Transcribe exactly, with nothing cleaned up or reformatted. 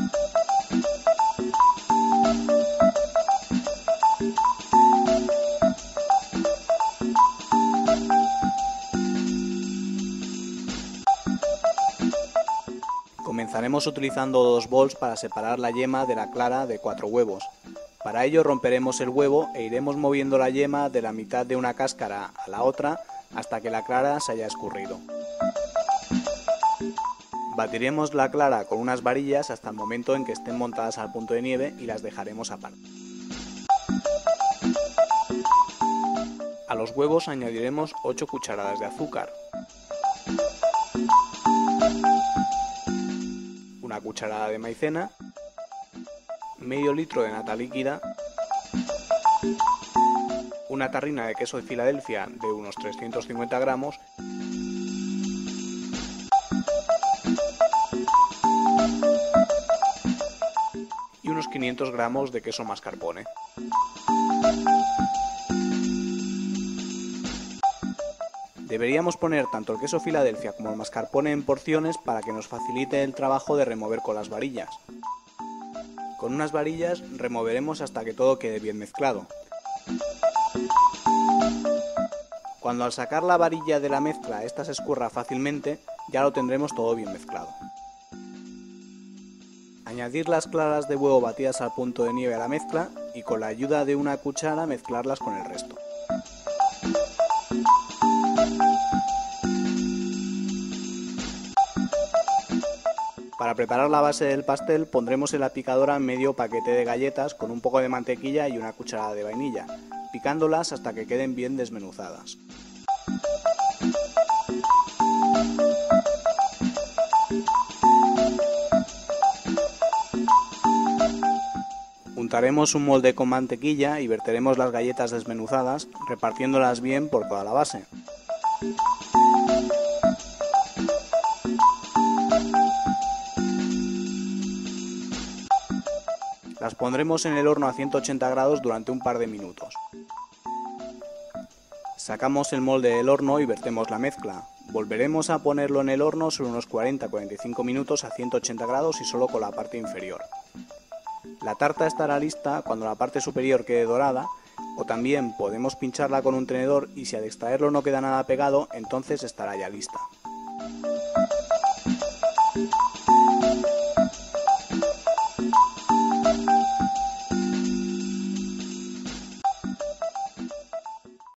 Comenzaremos utilizando dos bols para separar la yema de la clara de cuatro huevos. Para ello romperemos el huevo e iremos moviendo la yema de la mitad de una cáscara a la otra hasta que la clara se haya escurrido. Batiremos la clara con unas varillas hasta el momento en que estén montadas al punto de nieve y las dejaremos aparte. A los huevos añadiremos ocho cucharadas de azúcar, una cucharada de maicena, medio litro de nata líquida, una tarrina de queso de Filadelfia de unos trescientos cincuenta gramos y unos quinientos gramos de queso mascarpone. Deberíamos poner tanto el queso Filadelfia como el mascarpone en porciones para que nos facilite el trabajo de remover con las varillas. Con unas varillas removeremos hasta que todo quede bien mezclado. Cuando al sacar la varilla de la mezcla ésta se escurra fácilmente, ya lo tendremos todo bien mezclado. Añadir las claras de huevo batidas al punto de nieve a la mezcla y con la ayuda de una cuchara mezclarlas con el resto. Para preparar la base del pastel pondremos en la picadora medio paquete de galletas con un poco de mantequilla y una cucharada de vainilla, picándolas hasta que queden bien desmenuzadas. Untaremos un molde con mantequilla y verteremos las galletas desmenuzadas, repartiéndolas bien por toda la base. Las pondremos en el horno a ciento ochenta grados durante un par de minutos. Sacamos el molde del horno y vertemos la mezcla. Volveremos a ponerlo en el horno sobre unos cuarenta a cuarenta y cinco minutos a ciento ochenta grados y solo con la parte inferior. La tarta estará lista cuando la parte superior quede dorada, o también podemos pincharla con un tenedor y si al extraerlo no queda nada pegado, entonces estará ya lista.